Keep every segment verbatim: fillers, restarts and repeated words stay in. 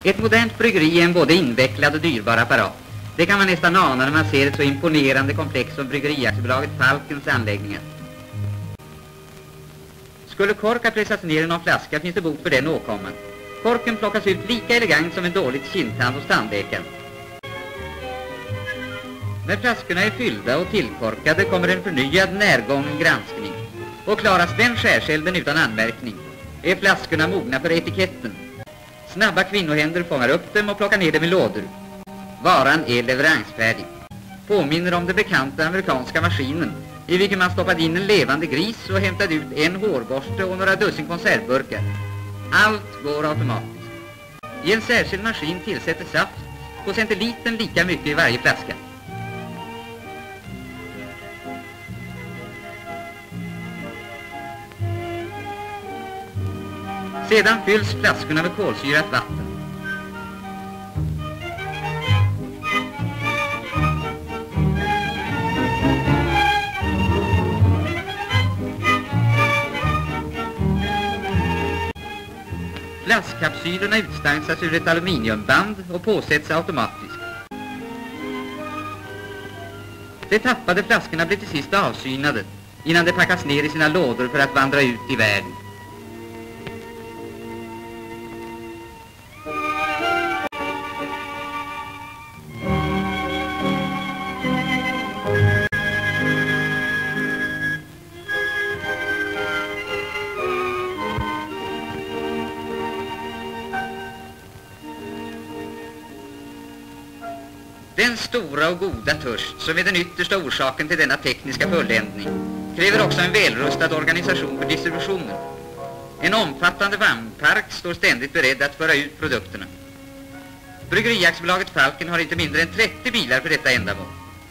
Ett modernt bryggeri är en både invecklad och dyrbar apparat. Det kan man nästan ana när man ser ett så imponerande komplex som Bryggeriaktiebolaget Falkens anläggningar. Skulle kork ha pressats ner i någon flaska finns det bot för den åkomman. Korken plockas ut lika elegant som en dåligt kindtand hos tandläkaren. När flaskorna är fyllda och tillkorkade kommer en förnyad närgången granskning. Och klaras den skärselden utan anmärkning är flaskorna mogna för etiketten. Snabba kvinnohänder fångar upp dem och plockar ner dem i lådor. Varan är leveransfärdig. Påminner om den bekanta amerikanska maskinen i vilken man stoppade in en levande gris och hämtade ut en hårborste och några dussin konservburkar. Allt går automatiskt. I en särskild maskin tillsätter saft på centilitern lika mycket i varje flaska. Sedan fylls flaskorna med kolsyrat vatten. Flaskkapsylerna utstansas ur ett aluminiumband och påsätts automatiskt. De tappade flaskorna blir till sist avsynade innan de packas ner i sina lådor för att vandra ut i världen. Den stora och goda törst som är den yttersta orsaken till denna tekniska fulländning kräver också en välrustad organisation för distributionen. En omfattande vagnpark står ständigt beredd att föra ut produkterna. Bryggeriaktiebolaget Falken har inte mindre än trettio bilar för detta ändamål.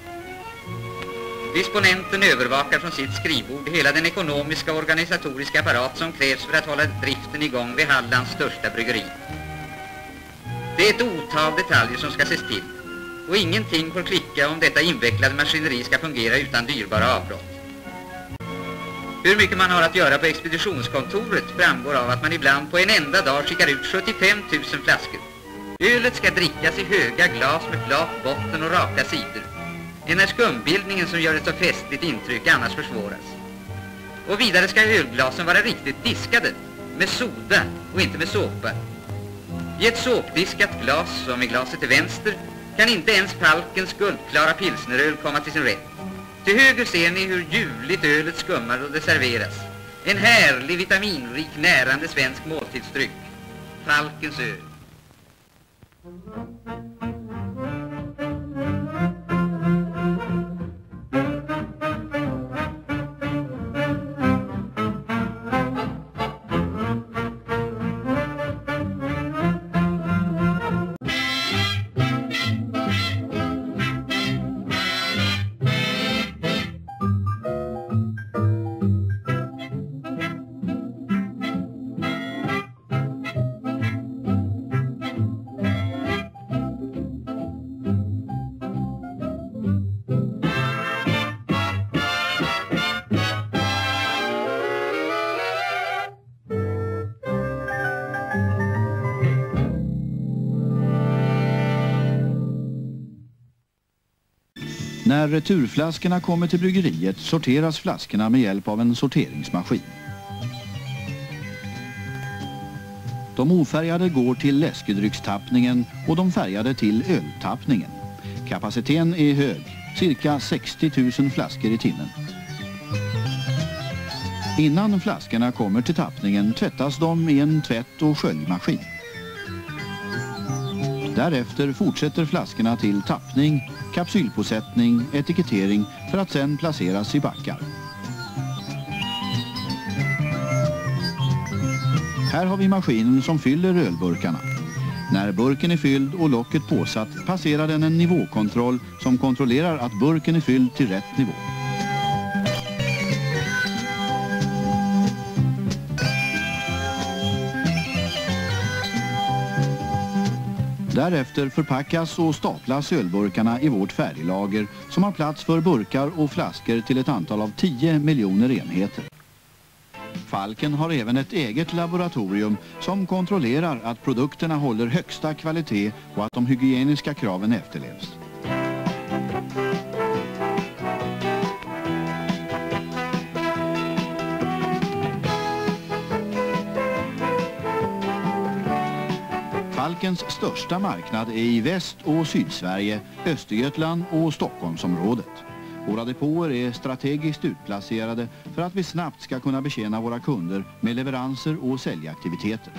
Disponenten övervakar från sitt skrivbord hela den ekonomiska och organisatoriska apparat som krävs för att hålla driften igång vid Hallands största bryggeri. Det är ett otal detaljer som ska ses till. Och ingenting får klicka om detta invecklade maskineri ska fungera utan dyrbara avbrott. Hur mycket man har att göra på expeditionskontoret framgår av att man ibland på en enda dag skickar ut sjuttiofem tusen flaskor. Ölet ska drickas i höga glas med flat botten och raka sidor. Enär skumbildningen som gör ett så festligt intryck annars försvåras. Och vidare ska ölglasen vara riktigt diskade med soda och inte med såpa. I ett såpdiskat glas, som i glaset till vänster, kan inte ens Falkens guldklara pilsneröl komma till sin rätt. Till höger ser ni hur ljuvligt ölet skummar då det serveras. En härlig, vitaminrik, närande svensk måltidsdryck. Falkens öl. När returflaskorna kommer till bryggeriet sorteras flaskorna med hjälp av en sorteringsmaskin. De ofärgade går till läskedryckstappningen och de färgade till öltappningen. Kapaciteten är hög, cirka sextio tusen flaskor i timmen. Innan flaskorna kommer till tappningen tvättas de i en tvätt- och sköljmaskin. Därefter fortsätter flaskorna till tappning, kapsylpåsättning, etikettering för att sedan placeras i backar. Här har vi maskinen som fyller ölburkarna. När burken är fylld och locket påsatt passerar den en nivåkontroll som kontrollerar att burken är fylld till rätt nivå. Därefter förpackas och staplas ölburkarna i vårt färdiglager som har plats för burkar och flaskor till ett antal av tio miljoner enheter. Falken har även ett eget laboratorium som kontrollerar att produkterna håller högsta kvalitet och att de hygieniska kraven efterlevs. Falkens största marknad är i Väst- och Sydsverige, Östergötland och Stockholmsområdet. Våra depåer är strategiskt utplacerade för att vi snabbt ska kunna betjäna våra kunder med leveranser och säljaktiviteter.